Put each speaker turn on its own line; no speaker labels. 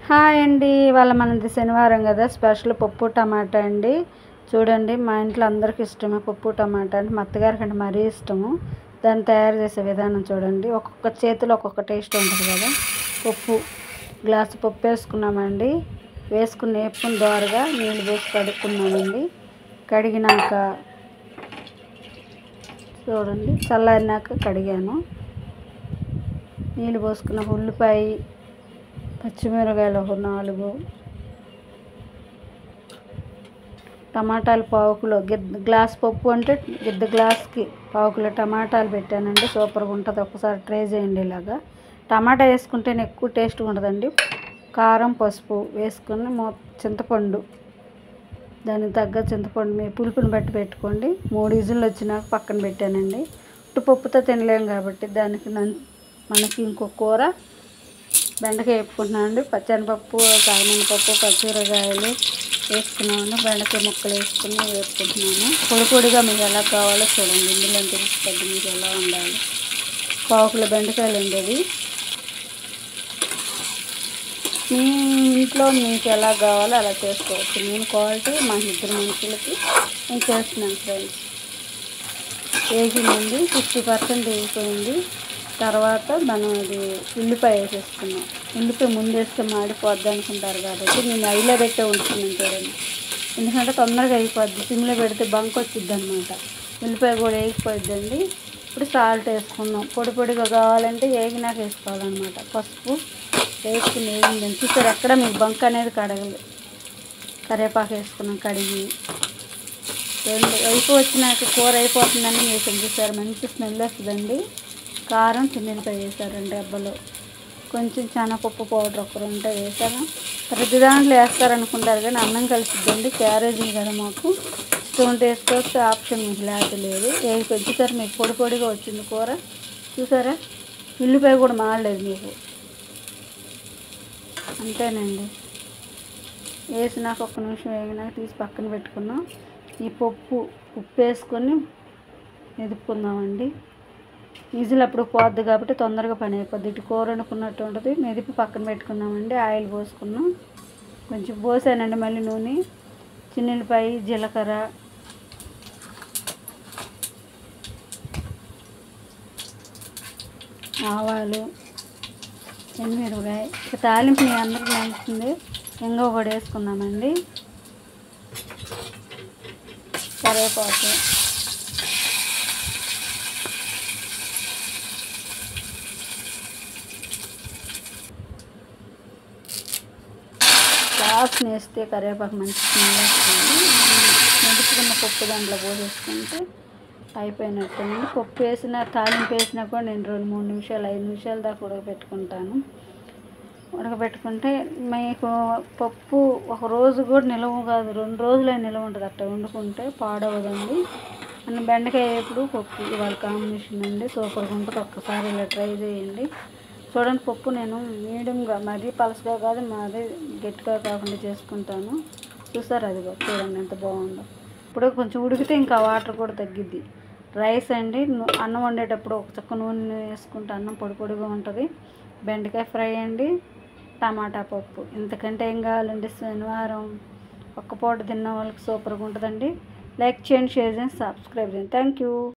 Hi అండి. ఇవాళ మనది శనివారం కదా, స్పెషల్ పప్పు టమాటా అండి. చూడండి, మా ఇంట్లో అందరికీ ఇష్టమే పప్పు టమాటా అంటే, మా అత్తగారికి అంటే మరీ ఇష్టము. దాన్ని తయారు చేసే విధానం చూడండి. ఒక్కొక్క చేతిలో ఒక్కొక్క టేస్ట్ ఉంటుంది కదా. గ్లాసు పప్పు వేసుకున్నామండి. వేపుకుని దోరగా నీళ్ళు పోసి కడుక్కున్నామండి. కడిగినాక చూడండి, చల్లారినాక కడిగాను. నీళ్ళు పోసుకున్న ఉల్లిపాయ, పచ్చిమిరకాయలు ఒక 4, టమాటాలు పావుకిలో, గ్లాస్ పప్పు అంటే గ్లాస్కి పావుకిలో టమాటాలు పెట్టానండి. సూపర్గా ఉంటుంది, ఒకసారి ట్రై చేయండి. ఇలాగా టమాటా వేసుకుంటేనే ఎక్కువ టేస్ట్గా ఉంటుందండి. కారం, పసుపు వేసుకొని చింతపండు, దానికి తగ్గ చింతపండు మీ పులుపుని బట్టి పెట్టుకోండి. 3 విజిల్లు వచ్చినాక పక్కన పెట్టానండి. ఉట్టుపప్పుతో తినలేం కాబట్టి దానికి మనకి ఇంకో కూర బెండకాయ వేపుకుంటున్నామండి. పచ్చెనపప్పు, కాయమినపప్పు, పచ్చిమిరకాయలు వేసుకున్నామండి. బెండకాయ ముక్కలు వేసుకుని వేపుకుంటున్నాను. పొడిగా మీకు ఎలా కావాలో చూడండి. ఇందులో తెలుస్తుంది మీకు ఎలా ఉండాలి. పావుకిలో బెండకాయలు ఉండేది. మీ ఇంట్లో మీకు ఎలా కావాలో అలా చేసుకోవచ్చు. నేను క్వాలిటీ మా 2 మనుషులకి నేను చేస్తున్నాను ఫ్రెండ్స్. వేగిందండి, 50% వేగిపోయింది. తర్వాత మనం అది ఉల్లిపాయ వేసేసుకున్నాం. ఉల్లిపాయ ముందు వేస్తే మాడిపోద్ది అనుకుంటారు కాబట్టి నేను హైలో పెట్టే ఉంచుకున్నాను చూడండి. ఎందుకంటే తొందరగా అయిపోద్ది. సిమ్లో పెడితే బంక్ వచ్చిద్ది అనమాట. ఉల్లిపాయ కూడా వేగిపోయిద్దండి. ఇప్పుడు సాల్ట్ వేసుకున్నాం. పొడిగా కావాలంటే వేగినాక వేసుకోవాలన్నమాట. పసుపు వేసుకుని వేగిందండి. చూసారు, ఎక్కడ మీకు బంక్ అనేది కడగలేదు. కరివేపాకు వేసుకున్నాం కడిగి. వచ్చినాక కూర అయిపోతుందని వేసాం. చూసారు, మంచి స్మెల్ వస్తుందండి. కారం, చిన్నులపాయ వేసారండి డబ్బాలో. కొంచెం శనగపప్పు పౌడర్ ఒక 2 వేసాను. ప్రతి దాంట్లో వేస్తారనుకుంటారు కానీ అన్నం కలిసిద్దండి. క్యారేజీ కదా మాకు. ఇష్టం ఉంటే వేసుకోవచ్చు, ఆప్షన్ మీకు లేదు. చూసారు, మీకు పొడిగా వచ్చింది కూర. చూసారా, ఉల్లిపాయ కూడా మాడలేదు మీకు. అంతేనండి. వేసినాక 1 నిమిషం వేగినాక తీసి పక్కన పెట్టుకున్నాం. ఈ ఉప్పు వేసుకొని మెదుపుకుందామండి. విజిల్ అప్పుడు పోద్ది కాబట్టి తొందరగా పని అయిపోద్ది. ఇటు కూర వండుకున్నట్టు ఉంటుంది. మెదిపి పక్కన పెట్టుకున్నామండి. ఆయిల్ పోసుకున్నాం. కొంచెం పోసానండి మళ్ళీ నూనె, చిన్నులపాయ, జీలకర్ర, ఆవాలు, ఎనిమిరపకాయ. ఇక తాలింపు మీ అందరికీ నచ్చుతుంది. ఇంగువ కూడా వేసుకున్నామండి. కరివేపాకు, వాసన వేస్తే కరివేపాకు మంచి స్మెల్ వస్తుంది. మెదుపుకున్న పప్పు దాంట్లో పోసేసుకుంటే అయిపోయినట్టేనండి. పప్పు వేసిన తాలింపు వేసినా కూడా నేను 2-3 నిమిషాలు 5 నిమిషాల దాకా ఉడకబెట్టుకుంటే మీకు పప్పు ఒక రోజు కూడా నిలవ కాదు, 2 రోజులే నిలవ ఉంటుంది. అట్లా వండుకుంటే పాడవదండి. మన బెండకాయ వేపుడు పప్పు ఇవాళ కాంబినేషన్ అండి. సూపర్గా ఉంటుంది. ఒక్కసారి ఇలా ట్రై చేయండి. చూడండి, పప్పు నేను మీడియంగా, మరీ పలసగా కాదు, మరీ గట్టిగా కాకుండా చేసుకుంటాను. చూసారు, అది చూడండి ఎంత బాగుందో. ఇప్పుడు కొంచెం ఉడికితే ఇంకా వాటర్ కూడా తగ్గిద్ది. రైస్ అండి, అన్నం వండేటప్పుడు ఒక చుక్క నూనె వేసుకుంటే అన్నం పొడిగా ఉంటుంది. బెండకాయ ఫ్రై అండి, టమాటా పప్పు. ఇంతకంటే ఏం కావాలండి. శనివారం ఒక్క పూట తిన్న వాళ్ళకి సూపర్గా ఉంటుందండి. లైక్ చేయండి, షేర్ చేయండి, సబ్స్క్రైబ్ చేయండి. Thank you.